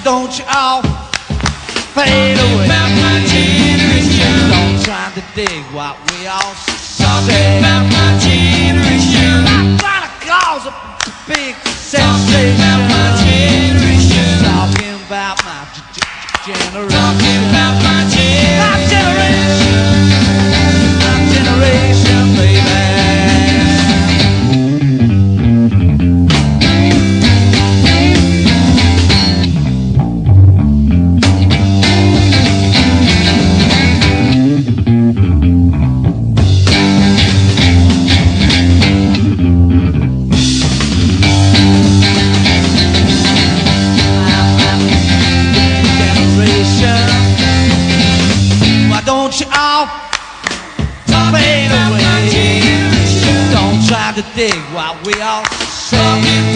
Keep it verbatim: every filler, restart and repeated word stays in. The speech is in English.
don't you all fade away? About my generation. Don't try to dig what we all Talking say. about my generation. I'm trying to cause a big Talking about my sensation. generation. Talking about my g- g- generation. Talking about my My generation. generation. My generation, baby. Why don't you all fade away? Don't try to dig what we all say.